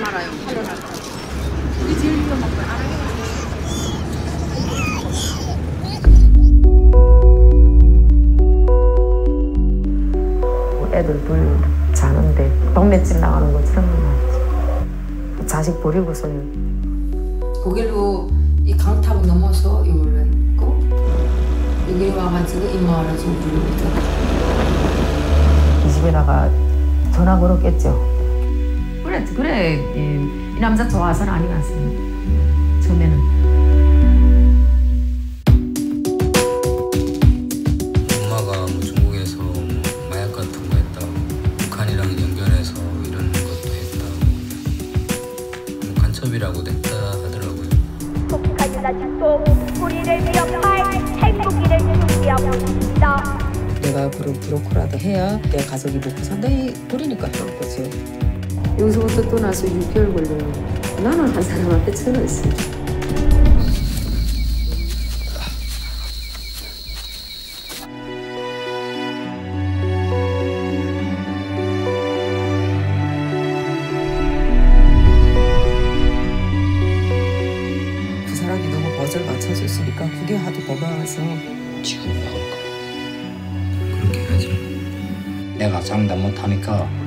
말아요. 살려놔. 이게 제일 위험한 거야. 알아요? 애들 둘 자는데 동네집 나가는 것처럼 자식 버리고서 거길로 이 강탑을 넘어서 이걸로 했고 여기 와가지고 이마을을 좀 부르거든. 이 집에다가 전화 걸었겠죠. 그래 이 남자 좋아서는 아니 갔습니다. 처음에는. 엄마가 뭐 중국에서 뭐 마약 같은 거 했다고 북한이랑 연결해서 이런 것도 했다고 뭐 간첩이라고 됐다 하더라고요. 북한은 아직도 우리를 위협할 핵무기를 준비하고 있다. 내가 그런 브로커라도 해야 내 가족이 먹고 산다. 그러니까 한 거죠. 여기서부터 떠나서 6개월 걸려요. 나는 한 사람한테 전화했어요. 그 사람이 너무 버절 맞춰줬으니까 그게 하도 고마워서 지금 나올까? 그렇게 해야지. 내가 장담 못하니까